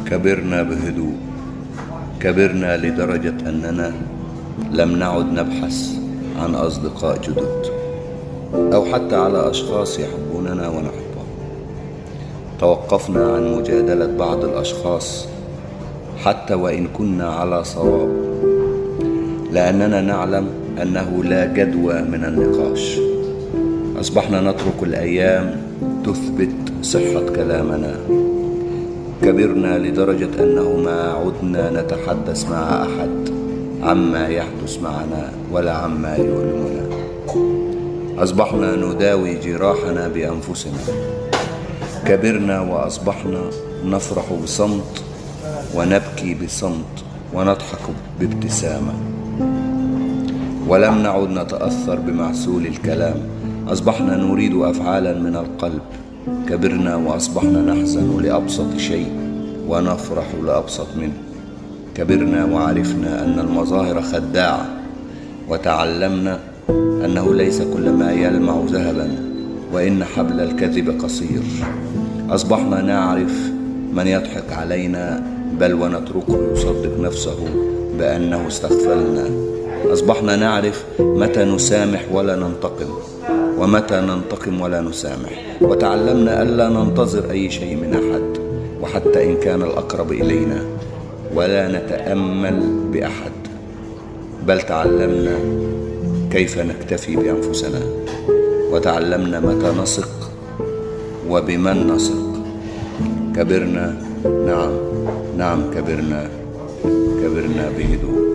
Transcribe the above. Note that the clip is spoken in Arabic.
كبرنا بهدوء. كبرنا لدرجة أننا لم نعد نبحث عن أصدقاء جدد أو حتى على أشخاص يحبوننا ونحبهم. توقفنا عن مجادلة بعض الأشخاص حتى وإن كنا على صواب، لأننا نعلم أنه لا جدوى من النقاش. أصبحنا نترك الأيام تثبت صحة كلامنا. كبرنا لدرجة أنه ما عدنا نتحدث مع أحد عما يحدث معنا ولا عما يؤلمنا. أصبحنا نداوي جراحنا بأنفسنا. كبرنا وأصبحنا نفرح بصمت ونبكي بصمت ونضحك بابتسامة، ولم نعد نتأثر بمعسول الكلام. أصبحنا نريد أفعالا من القلب. كبرنا وأصبحنا نحزن لأبسط شيء ونفرح لأبسط منه. كبرنا وعرفنا أن المظاهر خداعة، وتعلمنا أنه ليس كل ما يلمع ذهبا، وإن حبل الكذب قصير. أصبحنا نعرف من يضحك علينا بل ونتركه يصدق نفسه بأنه استغفلنا. أصبحنا نعرف متى نسامح ولا ننتقم، ومتى ننتقم ولا نسامح. وتعلمنا ألا ننتظر أي شيء من أحد، وحتى إن كان الأقرب إلينا، ولا نتأمل بأحد، بل تعلمنا كيف نكتفي بأنفسنا. وتعلمنا متى نثق وبمن نثق. كبرنا، نعم كبرنا بهدوء.